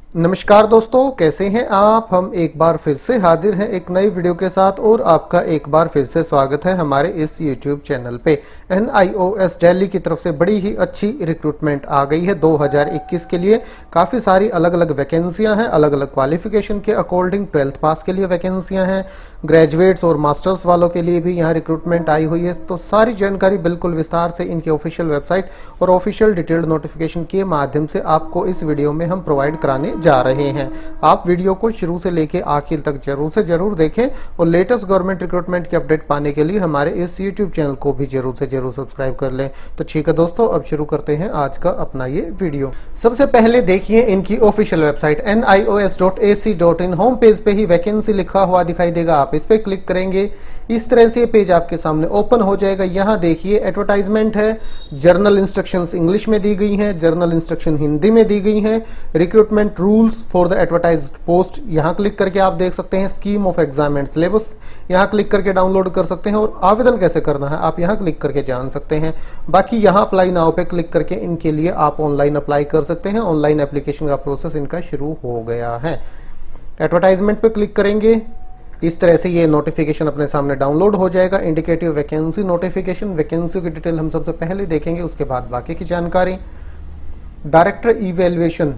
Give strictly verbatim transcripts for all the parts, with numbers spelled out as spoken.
नमस्कार दोस्तों, कैसे हैं आप। हम एक बार फिर से हाजिर हैं एक नई वीडियो के साथ और आपका एक बार फिर से स्वागत है हमारे इस यूट्यूब चैनल पे। N I O S Delhi की तरफ से बड़ी ही अच्छी रिक्रूटमेंट आ गई है दो हज़ार इक्कीस के लिए। काफ़ी सारी अलग अलग वैकेंसियां हैं, अलग अलग क्वालिफिकेशन के अकॉर्डिंग। ट्वेल्थ पास के लिए वैकेंसियां हैं, ग्रेजुएट्स और मास्टर्स वालों के लिए भी यहाँ रिक्रूटमेंट आई हुई है। तो सारी जानकारी बिल्कुल विस्तार से इनकी ऑफिशियल वेबसाइट और ऑफिशियल डिटेल्ड नोटिफिकेशन के माध्यम से आपको इस वीडियो में हम प्रोवाइड कराने जा रहे हैं। आप वीडियो को शुरू से लेके आखिर तक जरूर से जरूर देखें और लेटेस्ट गवर्नमेंट रिक्रूटमेंट की अपडेट पाने के लिए हमारे इस यूट्यूब चैनल को भी जरूर से जरूर सब्सक्राइब कर लें। तो ठीक है दोस्तों, अब शुरू करते हैं आज का अपना ये वीडियो। सबसे पहले देखिए इनकी official website N I O S dot A C dot in. Home page पे ही वैकेंसी लिखा हुआ दिखाई देगा, आप इस पे क्लिक करेंगे, इस तरह से पेज आपके सामने ओपन हो जाएगा। यहाँ देखिए एडवर्टाइजमेंट है, जर्नल इंस्ट्रक्शंस इंग्लिश में दी गई हैं, जर्नल इंस्ट्रक्शन हिंदी में दी गई हैं। Recruitment rules for the advertised post, यहाँ क्लिक करके आप देख सकते हैं। Scheme of exam and syllabus, यहाँ क्लिक करके डाउनलोड कर सकते हैं और आवेदन कैसे करना है आप यहाँ क्लिक करके जान सकते हैं। बाकी यहाँ अप्लाई नाउ पे क्लिक करके इनके लिए आप ऑनलाइन अप्लाई कर सकते हैं। ऑनलाइन एप्लीकेशन का प्रोसेस इनका शुरू हो गया है। एडवर्टाइजमेंट पे क्लिक करेंगे, इस तरह से ये नोटिफिकेशन अपने सामने डाउनलोड हो जाएगा। इंडिकेटिव वैकेंसी नोटिफिकेशन, वैकेंसी की डिटेल हम सबसे पहले देखेंगे, उसके बाद बाकी की जानकारी। डायरेक्टर इवैल्यूएशन,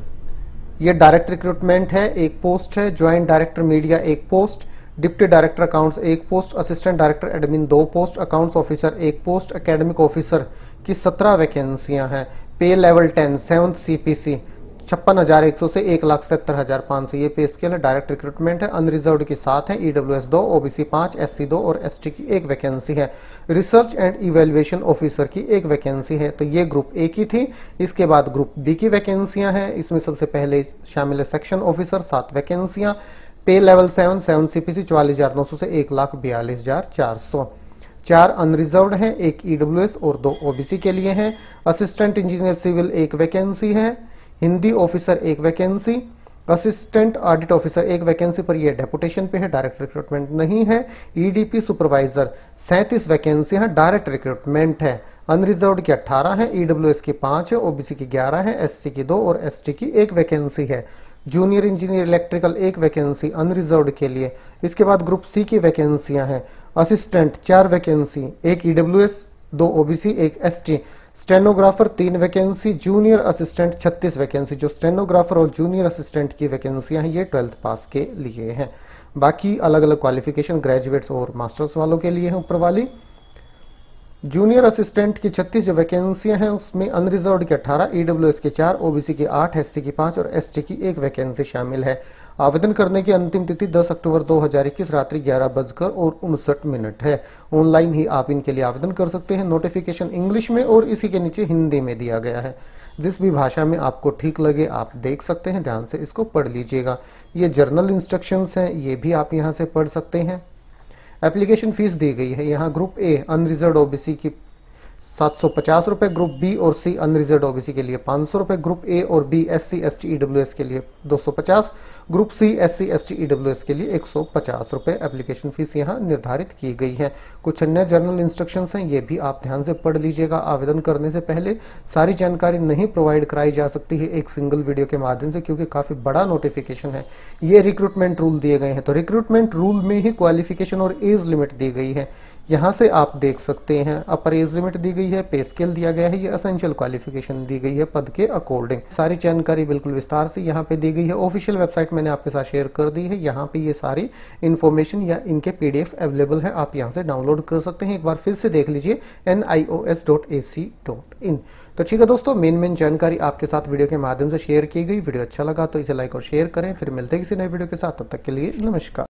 ये डायरेक्ट रिक्रूटमेंट है, एक पोस्ट है। ज्वाइंट डायरेक्टर मीडिया एक पोस्ट, डिप्टी डायरेक्टर अकाउंट्स एक पोस्ट, असिस्टेंट डायरेक्टर एडमिन दो पोस्ट, अकाउंट्स ऑफिसर एक पोस्ट, एकेडमिक ऑफिसर की सत्रह वैकेंसियां हैं। Pay level ten seventh C P C छप्पन हजार एक सौ से एक लाख सत्तर हजार पाँच सौ ये पे स्केल है। डायरेक्ट रिक्रूटमेंट है। अनरिजर्व्ड की सात है, ई डब्ल्यू एस दो, ओ बी सी पाँच, एस सी दो और एस टी की एक वैकेंसी है। रिसर्च एंड इवेल्युएशन ऑफिसर की एक वैकेंसी है। तो ये ग्रुप ए की थी। इसके बाद ग्रुप बी की वैकेंसियां हैं। इसमें सबसे पहले शामिल है सेक्शन ऑफिसर, सात वैकेंसियां। Pay level seven seven C P C चौवालीस हजार नौ सौ से एक लाख बयालीस हजार चार सौ। चार अनरिजर्व्ड हैं, एक ई डब्ल्यू एस और दो ओ बी सी के लिए हैं। असिस्टेंट इंजीनियर सिविल एक वैकेंसी है। हिंदी ऑफिसर एक वैकेंसी, असिस्टेंट ऑडिट ऑफिसर एक वैकेंसी पर यह डेपुटेशन पे है, डायरेक्ट रिक्रूटमेंट नहीं है। ई डी पी सुपरवाइजर सैंतीस वैकेंसी है, डायरेक्ट रिक्रूटमेंट है। अनरिजर्व्ड की अठारह है, ई डब्ल्यू एस की पाँच है, ओ बी सी की ग्यारह है, एस सी की दो और एस टी की एक वैकेंसी है। जूनियर इंजीनियर इलेक्ट्रिकल एक वैकेंसी अनरिजर्व्ड के लिए। इसके बाद ग्रुप सी की वैकेंसियां हैं। असिस्टेंट चार वैकेंसी, एक ई डब्ल्यू एस, दो ओ बी सी, एक एस टी। स्टेनोग्राफर तीन वैकेंसी, जूनियर असिस्टेंट छत्तीस वैकेंसी। जो स्टेनोग्राफर और जूनियर असिस्टेंट की वैकेंसियां हैं ये ट्वेल्थ पास के लिए हैं। बाकी अलग अलग क्वालिफिकेशन ग्रेजुएट्स और मास्टर्स वालों के लिए हैं। ऊपर वाली जूनियर असिस्टेंट की छत्तीस जो वैकेंसियां हैं उसमें अनरिजर्व्ड की अठारह, ई डब्ल्यू एस की चार, ओ बी सी की आठ, एस सी की पाँच और एस टी की एक वैकेंसी शामिल है। आवेदन करने की अंतिम तिथि दस अक्टूबर दो हज़ार इक्कीस रात्रि ग्यारह बजकर और उनसठ मिनट है। ऑनलाइन ही आप इनके लिए आवेदन कर सकते हैं। नोटिफिकेशन इंग्लिश में और इसी के नीचे हिंदी में दिया गया है। जिस भी भाषा में आपको ठीक लगे आप देख सकते हैं, ध्यान से इसको पढ़ लीजिएगा। ये जर्नल इंस्ट्रक्शंस हैं, ये भी आप यहाँ से पढ़ सकते हैं। एप्लीकेशन फीस दी गई है यहाँ। Group A unreserved O B C की सात सौ पचास रुपए, ग्रुप बी और सी अनरिजर्व्ड ओ बी सी के लिए पाँच सौ रुपए, ग्रुप ए और B S C S T E W S के लिए दो सौ पचास, group C S C S T E W S के लिए एक सौ पचास रुपए एप्लीकेशन फीस यहाँ निर्धारित की गई है। कुछ अन्य जर्नल इंस्ट्रक्शंस हैं, ये भी आप ध्यान से पढ़ लीजिएगा। आवेदन करने से पहले सारी जानकारी नहीं प्रोवाइड कराई जा सकती है एक सिंगल वीडियो के माध्यम से, क्योंकि काफ़ी बड़ा नोटिफिकेशन है। ये रिक्रूटमेंट रूल दिए गए हैं, तो रिक्रूटमेंट रूल में ही क्वालिफिकेशन और एज लिमिट दी गई है। यहाँ से आप देख सकते हैं अपर एज लिमिट दी गई है, पे स्केल दिया गया है, ये एसेंशियल क्वालिफिकेशन दी गई है पद के अकॉर्डिंग। सारी जानकारी बिल्कुल विस्तार से यहाँ पे दी गई है। ऑफिशियल वेबसाइट मैंने आपके साथ शेयर कर दी है। यहाँ पे ये सारी इन्फॉर्मेशन या इनके पीडीएफ अवेलेबल है, आप यहाँ से डाउनलोड कर सकते हैं। एक बार फिर से देख लीजिए N I O S dot A C dot in. तो ठीक है दोस्तों, मेन मेन जानकारी आपके साथ वीडियो के माध्यम से शेयर की गई। वीडियो अच्छा लगा तो इसे लाइक और शेयर करें। फिर मिलते हैं किसी नए वीडियो के साथ, तब तक के लिए नमस्कार।